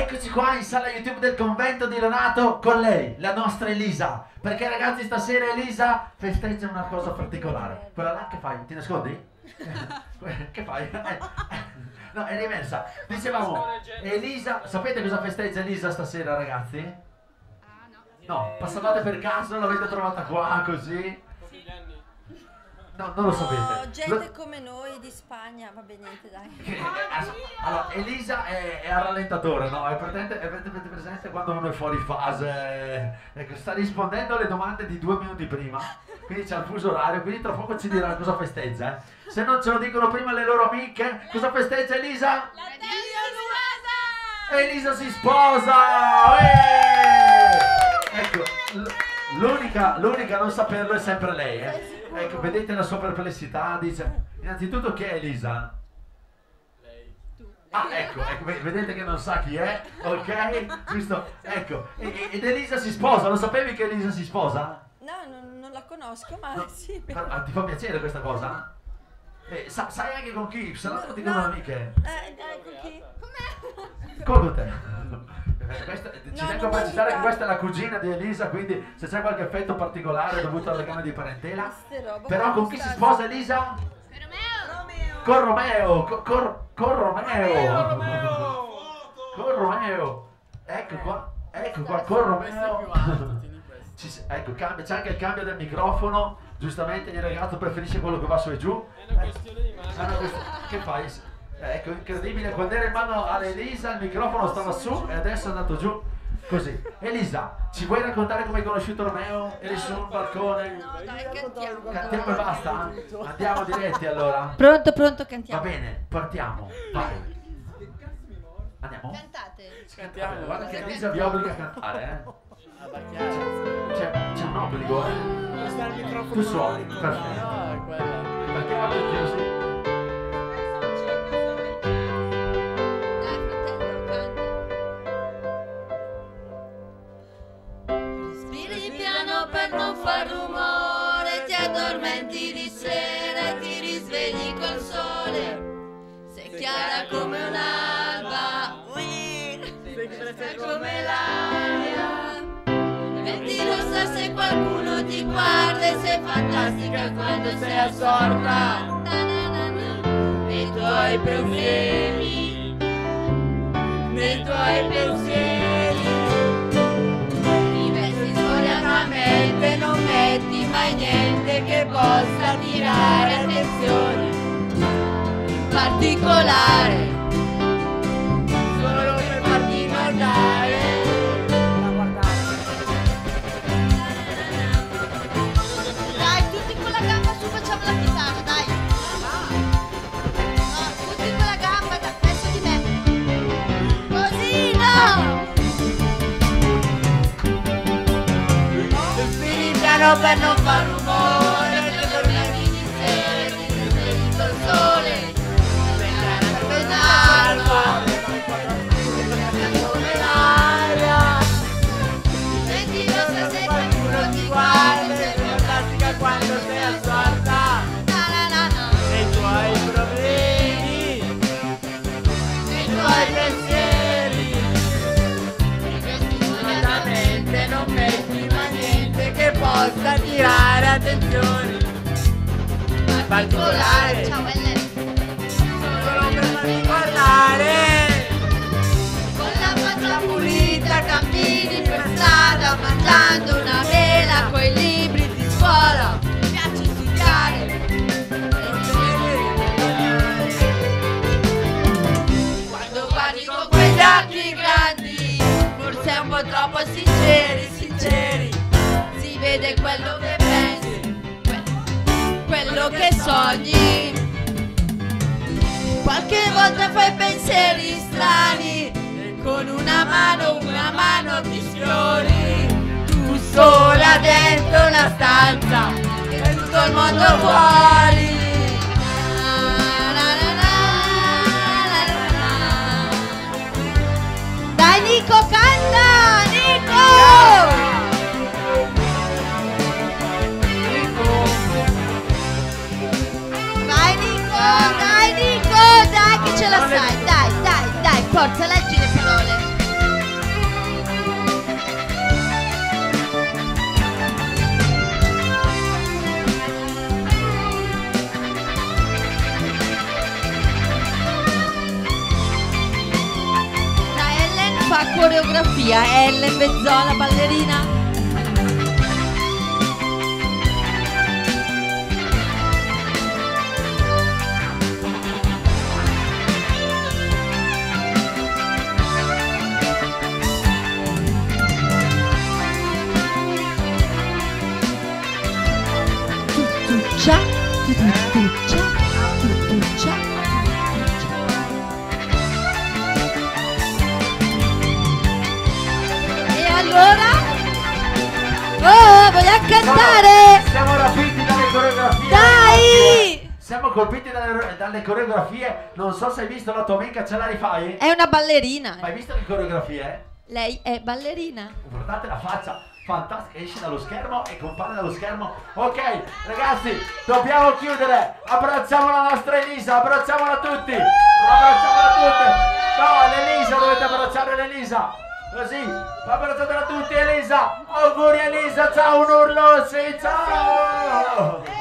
eccoci qua in sala YouTube del convento di Lonato con lei, la nostra Elisa. Perché ragazzi stasera Elisa festeggia una cosa particolare. Quella là che fai? Ti nascondi? Che fai? No, è rimessa. Dicevamo, Elisa, sapete cosa festeggia Elisa stasera ragazzi? Ah no. No, passavate per caso, l'avete trovata qua così? No, non lo sapete. Gente come noi di Spagna, va bene, niente dai. Allora, Elisa è al rallentatore, no? Avete presente quando uno è fuori fase? Ecco, sta rispondendo alle domande di 2 minuti prima, quindi c'è il fuso orario, quindi tra poco ci dirà cosa festeggia. Se non ce lo dicono prima le loro amiche, cosa festeggia Elisa? Elisa si sposa! Ecco, l'unica a non saperlo è sempre lei, Ecco, vedete la sua perplessità, dice, innanzitutto chi è Elisa? Lei. Ah, ecco, vedete che non sa chi è, ok? Giusto? Ecco, ed Elisa si sposa, lo sapevi che Elisa si sposa? No, non la conosco, ma No, sì. ti fa piacere questa cosa? Sai anche con chi? Se no te lo dicono le amiche. Con chi? Con te. Ci tengo a non precisare che mi questa è la cugina di Elisa, quindi se c'è qualche effetto particolare dovuto al legame di parentela. Queste robe Però con chi si sposa Elisa? Romeo. Con Romeo, con Romeo. Con Romeo. Ecco qua, con Romeo. Ecco, c'è anche il cambio del microfono. Giustamente il ragazzo preferisce quello che va su e giù. È una questione di mano. Che fai? Ecco, incredibile, quando era in mano a Elisa il microfono stava su e adesso è andato giù. Così. Elisa, ci vuoi raccontare come hai conosciuto Romeo? Eri su un balcone? No, dai, cantiamo. Cantiamo e basta? Andiamo diretti allora? Pronto, Va cantiamo. bene, partiamo. Vai. Andiamo? Cantate. Cantiamo. Guarda che Elisa vi obbliga a cantare, C'è un obbligo, Tu suoni, perfetto. No, è quella. Perché oggi chiusi? Dai, fratello, canta. Respiri piano per non far rumore, ti addormenti di sera e ti risvegli col sole. Sei chiara come un'alba, sei come l'aria. Diventi rossa se qualcuno ti guarda e sei fantastica quando sei assorta nei tuoi problemi, nei tuoi pensieri. Ti vesti svoriatamente, non metti mai niente che possa attirare attenzione, in particolare solo per farti guardare. Dai, tutti con la gamba su, facciamo la chitarra, dai. No, tutti con la gamba, verso di me. Così no! Respiri piano per non far rumore, ti addormenti di sera e ti risvegli col sole. Sei chiara come un'alba, come l'aria. Senti rossa se qualcuno ti guarda, sei fantastica quando sei assorta nei tuoi problemi, nei tuoi pensieri. Assolutamente non metti mai niente che possa attirare attenzione, in particolare solo per farti guardare. Con la faccia pulita cammini per strada mangiando una mela coi libri di scuola. Mi piace studiare. Quando guardi con quegli occhi grandi, forse è un po' troppo sinceri, si vede quello che pensi, quello che sogni. Qualche volta fai pensieri strani e con una mano ti sfiori. Tu sola dentro la stanza e tutto il mondo fuori. Dai Nico, canta! Nico! Vai Nico, dai che ce la sai, dai, forza, leggi le parole. coreografia. Ellen Bezzola, ballerina. Tuttuccia, tuttuccia, tuttuccia. E allora? Oh, vogliamo cantare? Siamo rapiti dalle coreografie. Dai! Siamo colpiti dalle coreografie. Non so se hai visto la tua amica, ce la rifai? È una ballerina. Ma hai visto le coreografie? Lei è ballerina. Guardate la faccia, fantastica, esce dallo schermo e compare dallo schermo. Ok, ragazzi, dobbiamo chiudere. Abbracciamo la nostra Elisa, abbracciamola tutti. Abbracciamola tutti. No, l'Elisa, dovete abbracciare l'Elisa. Così, abbracciatela tutti Elisa. Auguri Elisa, ciao, un urlo, sì, ciao.